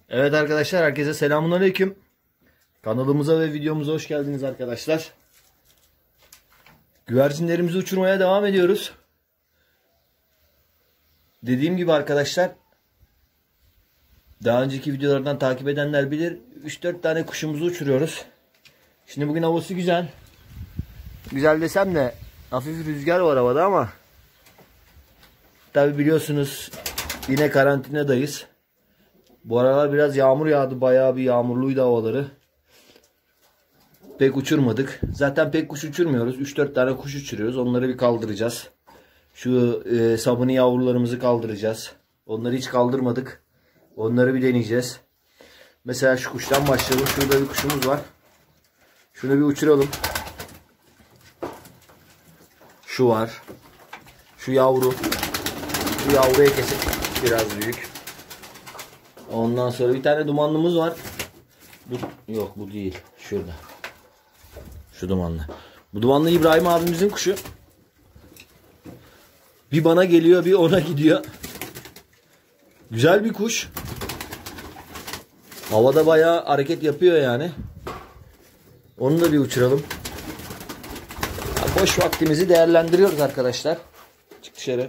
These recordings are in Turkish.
Evet arkadaşlar, herkese selamünaleyküm. Kanalımıza ve videomuza hoş geldiniz arkadaşlar. Güvercinlerimizi uçurmaya devam ediyoruz. Dediğim gibi arkadaşlar, daha önceki videolardan takip edenler bilir, 3-4 tane kuşumuzu uçuruyoruz. Şimdi bugün havası güzel. Güzel desem de hafif rüzgar var havada ama tabi biliyorsunuz yine karantinadayız. Bu aralar biraz yağmur yağdı. Bayağı bir yağmurluydu havaları. Pek uçurmadık. Zaten pek kuş uçurmuyoruz. 3-4 tane kuş uçuruyoruz. Onları bir kaldıracağız. Şu sabuni yavrularımızı kaldıracağız. Onları hiç kaldırmadık. Onları bir deneyeceğiz. Mesela şu kuştan başlayalım. Şurada bir kuşumuz var. Şunu bir uçuralım. Şu var. Şu yavru. Şu yavruya kesin biraz büyük. Ondan sonra bir tane dumanlımız var. Yok bu değil. Şurada. Şu dumanlı. Bu dumanlı İbrahim abimizin kuşu. Bir bana geliyor, bir ona gidiyor. Güzel bir kuş. Havada bayağı hareket yapıyor yani. Onu da bir uçuralım. Boş vaktimizi değerlendiriyoruz arkadaşlar. Çık dışarı.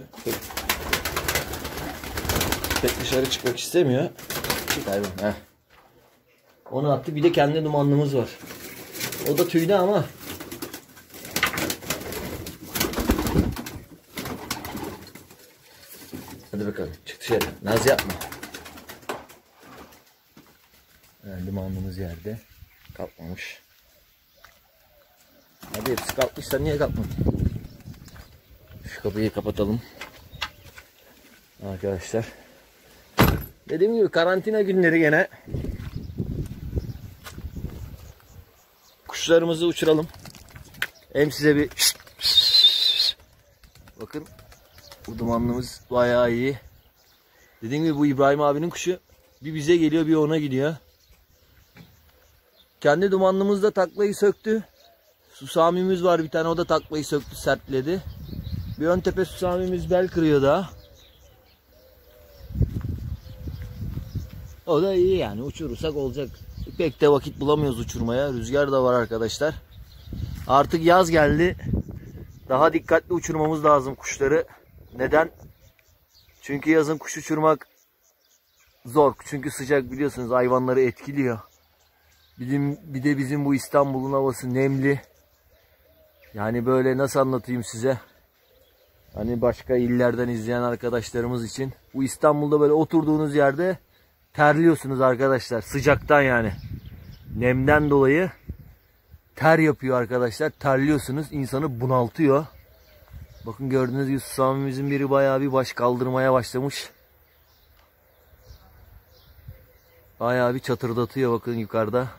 Pek dışarı çıkmak istemiyor. Çık hayvan. Heh. Onu attık. Bir de kendi dumanlımız var. O da tüylü ama. Hadi bakalım. Çık dışarı. Naz yapma. Yani dumanlımız yerde. Kalkmamış. Hadi hepsi kalkmışsa niye kalkmadı? Şu kapıyı kapatalım. Arkadaşlar. Dediğim gibi karantina günleri gene. Kuşlarımızı uçuralım. Hem size bir bakın. Bu dumanlımız bayağı iyi. Dediğim gibi bu İbrahim abinin kuşu. Bir bize geliyor, bir ona gidiyor. Kendi dumanlımız da taklayı söktü. Susamimiz var bir tane, o da taklayı söktü, sertledi. Bir ön tepe susamimiz bel kırıyor daha. O da iyi yani, uçurursak olacak. Pek de vakit bulamıyoruz uçurmaya. Rüzgar da var arkadaşlar. Artık yaz geldi. Daha dikkatli uçurmamız lazım kuşları. Neden? Çünkü yazın kuş uçurmak zor. Çünkü sıcak, biliyorsunuz, hayvanları etkiliyor. Bir de bizim bu İstanbul'un havası nemli. Yani böyle nasıl anlatayım size? Hani başka illerden izleyen arkadaşlarımız için. Bu İstanbul'da böyle oturduğunuz yerde terliyorsunuz arkadaşlar. Sıcaktan yani. Nemden dolayı ter yapıyor arkadaşlar. Terliyorsunuz. İnsanı bunaltıyor. Bakın gördüğünüz gibi susamimizin biri bayağı bir baş kaldırmaya başlamış. Bayağı bir çatırdatıyor bakın yukarıda.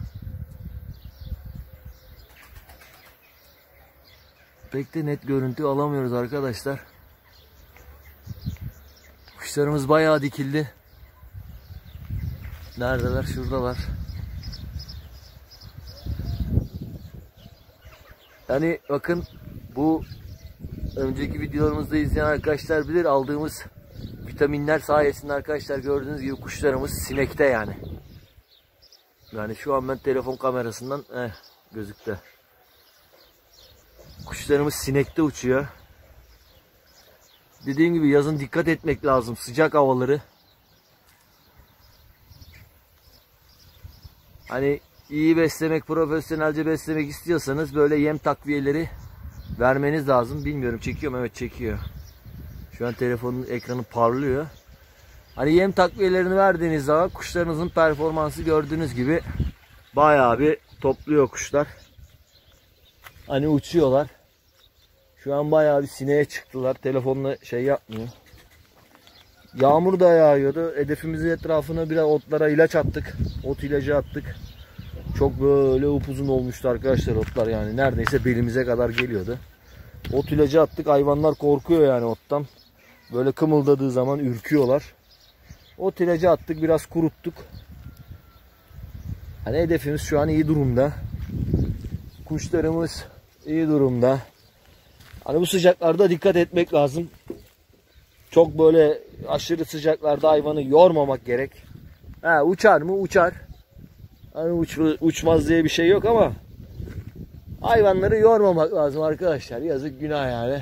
Pek de net görüntü alamıyoruz arkadaşlar. Kuşlarımız bayağı dikildi. Neredeler? Şuradalar. Yani bakın, bu önceki videolarımızda izleyen arkadaşlar bilir, aldığımız vitaminler sayesinde arkadaşlar gördüğünüz gibi kuşlarımız sinekte yani. Yani şu an ben telefon kamerasından gözüktü. Kuşlarımız sinekte uçuyor. Dediğim gibi yazın dikkat etmek lazım. Sıcak havaları. Hani iyi beslemek, profesyonelce beslemek istiyorsanız böyle yem takviyeleri vermeniz lazım. Bilmiyorum, çekiyor mu? Evet, çekiyor. Şu an telefonun ekranı parlıyor. Hani yem takviyelerini verdiğiniz zaman kuşlarınızın performansı gördüğünüz gibi bayağı bir topluyor kuşlar. Hani uçuyorlar. Şu an bayağı bir sineğe çıktılar. Telefonla şey yapmıyor. Yağmur da yağıyordu. Hedefimizin etrafına biraz otlara ilaç attık. Ot ilacı attık. Çok böyle upuzun olmuştu arkadaşlar otlar yani. Neredeyse belimize kadar geliyordu. Ot ilacı attık. Hayvanlar korkuyor yani ottan. Böyle kımıldadığı zaman ürküyorlar. Ot ilacı attık. Biraz kuruttuk. Hani hedefimiz şu an iyi durumda. Kuşlarımız iyi durumda. Hani bu sıcaklarda dikkat etmek lazım. Çok böyle aşırı sıcaklarda hayvanı yormamak gerek. Ha, uçar mı? Uçar. Hani uçmaz diye bir şey yok ama hayvanları yormamak lazım arkadaşlar. Yazık, günah yani.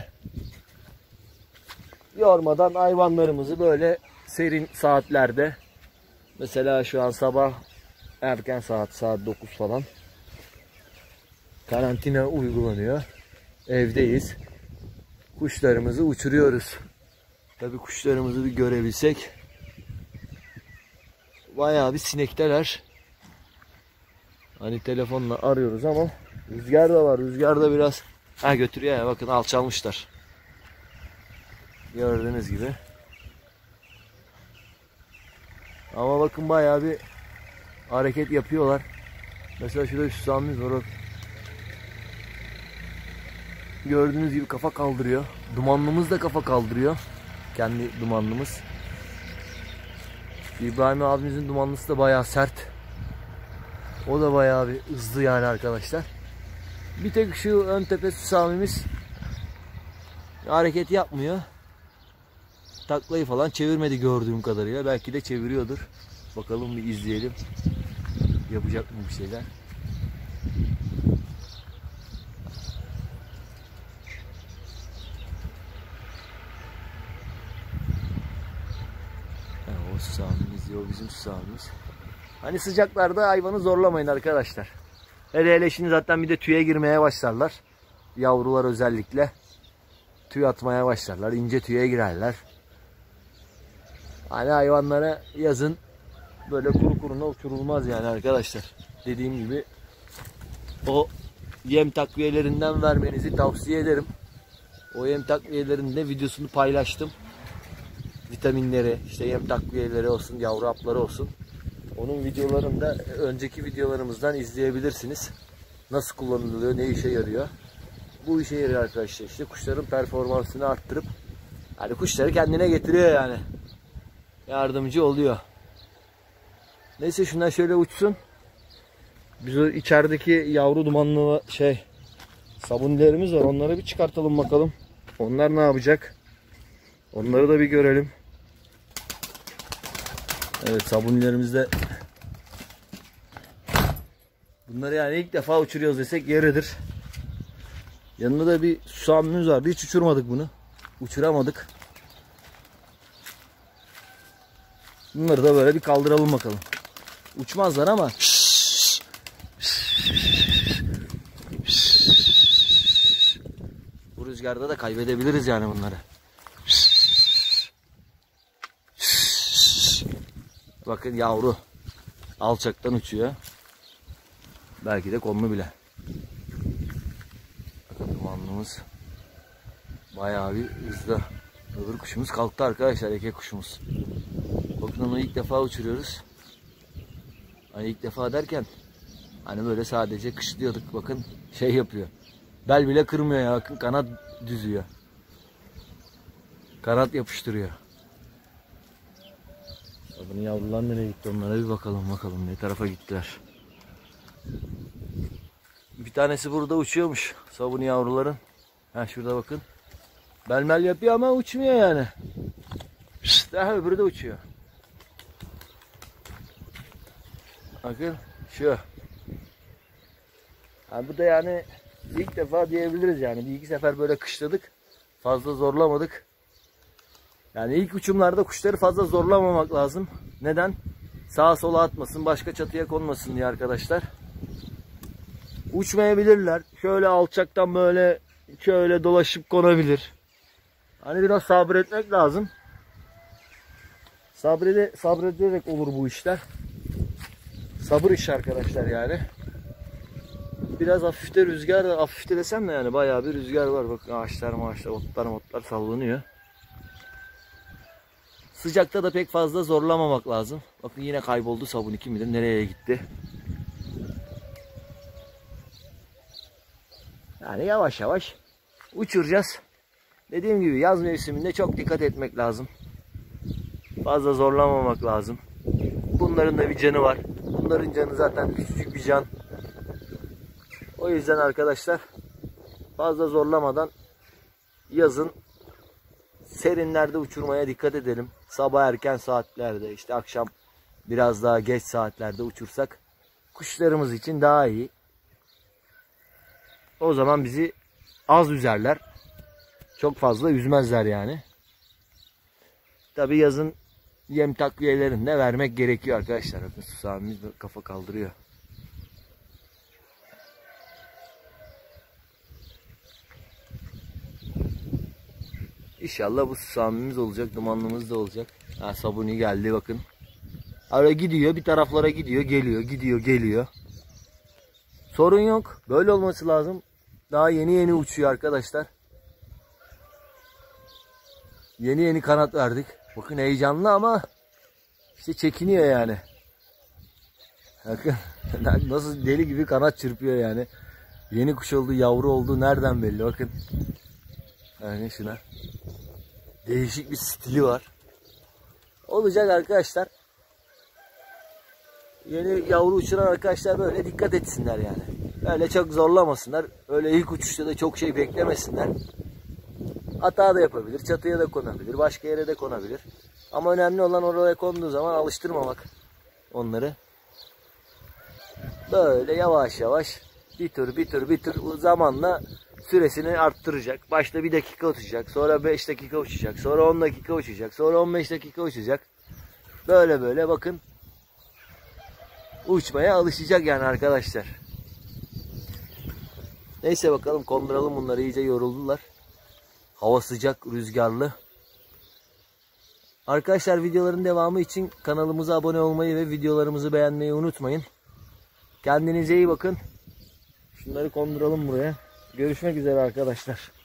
Yormadan hayvanlarımızı böyle serin saatlerde, mesela şu an sabah erken saat 9 falan, karantina uygulanıyor. Evdeyiz. Kuşlarımızı uçuruyoruz. Tabii kuşlarımızı bir görebilsek. Bayağı bir sinekteler. Hani telefonla arıyoruz ama rüzgar da var. Rüzgar da biraz götürüyor ya. Bakın alçalmışlar. Gördüğünüz gibi. Ama bakın bayağı bir hareket yapıyorlar. Mesela şurada bir susamimiz var. Gördüğünüz gibi kafa kaldırıyor. Dumanlımız da kafa kaldırıyor. Kendi dumanlımız. İbrahim abimizin dumanlısı da bayağı sert. O da bayağı bir hızlı yani arkadaşlar. Bir tek şu ön tepe susamimiz hareket yapmıyor. Taklayı falan çevirmedi gördüğüm kadarıyla. Belki de çeviriyordur. Bakalım, bir izleyelim. Yapacak mı bir şeyler? O susamimiz, o bizim susamimiz. Hani sıcaklarda hayvanı zorlamayın arkadaşlar. Hele şimdi zaten bir de tüye girmeye başlarlar. Yavrular özellikle. Tüy atmaya başlarlar. İnce tüye girerler. Hani hayvanlara yazın böyle kuru kuruna uçurulmaz yani arkadaşlar. Dediğim gibi o yem takviyelerinden vermenizi tavsiye ederim. O yem takviyelerinin de videosunu paylaştım. Vitaminleri, işte yem takviyeleri olsun, yavru hapları olsun. Onun videolarını da önceki videolarımızdan izleyebilirsiniz. Nasıl kullanılıyor, ne işe yarıyor. Bu işe yarıyor arkadaşlar. İşte kuşların performansını arttırıp hani kuşları kendine getiriyor yani. Yardımcı oluyor. Neyse, şunlar şöyle uçsun. Biz o içerideki yavru dumanlı sabunilerimiz var. Onları bir çıkartalım bakalım. Onlar ne yapacak? Onları da bir görelim. Evet, sabunilerimiz de. Bunları yani ilk defa uçuruyoruz desek yeridir. Yanında da bir susamimiz vardı. Hiç uçurmadık bunu. Uçuramadık. Bunları da böyle bir kaldıralım bakalım. Uçmazlar ama. Bu rüzgarda da kaybedebiliriz yani bunları. Bakın yavru alçaktan uçuyor. Belki de konulu bile. Bakın dumanlımız bayağı bir hızlı. Öbür kuşumuz kalktı arkadaşlar, erkek kuşumuz. Bakın onu ilk defa uçuruyoruz. Hani ilk defa derken hani böyle sadece kışlıyorduk. Bakın yapıyor. Bel bile kırmıyor ya. Bakın kanat düzüyor. Kanat yapıştırıyor. Bunun yavrular nereye gitti? Onlara bir bakalım ne tarafa gittiler. Bir tanesi burada uçuyormuş. Sabuni yavruların. Şurada bakın. Belmel yapıyor ama uçmuyor yani. Daha öbürü de uçuyor. Bakın şu. Bu da yani ilk defa diyebiliriz yani. Bir iki sefer böyle kışladık. Fazla zorlamadık. Yani ilk uçumlarda kuşları fazla zorlamamak lazım. Neden? Sağa sola atmasın, başka çatıya konmasın diye arkadaşlar. Uçmayabilirler. Şöyle alçaktan böyle şöyle dolaşıp konabilir. Hani biraz sabretmek lazım. Sabrederek olur bu işler. Sabır işi arkadaşlar yani. Biraz hafifte rüzgar, hafifte desem de yani bayağı bir rüzgar var. Bakın ağaçlar, otlar sallanıyor. Sıcakta da pek fazla zorlamamak lazım. Bakın yine kayboldu sabun, kim bilir nereye gitti. Yani yavaş yavaş uçuracağız. Dediğim gibi yaz mevsiminde çok dikkat etmek lazım. Fazla zorlamamak lazım. Bunların da bir canı var. Bunların canı zaten küçük bir can. O yüzden arkadaşlar fazla zorlamadan yazın serinlerde uçurmaya dikkat edelim. Sabah erken saatlerde, işte akşam biraz daha geç saatlerde uçursak kuşlarımız için daha iyi. O zaman bizi az üzerler. Çok fazla üzmezler yani. Tabi yazın yem takviyelerini de vermek gerekiyor arkadaşlar. Bakın susamimiz kafa kaldırıyor. İnşallah bu susamimiz olacak. Dumanlımız da olacak. Ha, sabuni geldi bakın. Ara gidiyor, bir taraflara gidiyor, geliyor, gidiyor, geliyor. Sorun yok. Böyle olması lazım. Daha yeni yeni uçuyor arkadaşlar. Yeni yeni kanat verdik. Bakın heyecanlı ama işte çekiniyor yani. Bakın nasıl deli gibi kanat çırpıyor yani. Yeni kuş oldu, yavru oldu nereden belli bakın. Yani şuna. Değişik bir stili var. Olacak arkadaşlar. Yeni yavru uçuran arkadaşlar böyle dikkat etsinler yani. Öyle çok zorlamasınlar. Öyle ilk uçuşta da çok şey beklemesinler. Hata da yapabilir, çatıya da konabilir, başka yere de konabilir. Ama önemli olan oraya konduğu zaman alıştırmamak onları. Böyle yavaş yavaş bir tur zamanla süresini arttıracak. Başta 1 dakika uçacak, sonra 5 dakika uçacak, sonra 10 dakika uçacak, sonra 15 dakika uçacak. Böyle böyle bakın uçmaya alışacak yani arkadaşlar. Neyse bakalım konduralım bunları, iyice yoruldular. Hava sıcak, rüzgarlı. Arkadaşlar videoların devamı için kanalımıza abone olmayı ve videolarımızı beğenmeyi unutmayın. Kendinize iyi bakın. Şunları konduralım buraya. Görüşmek üzere arkadaşlar.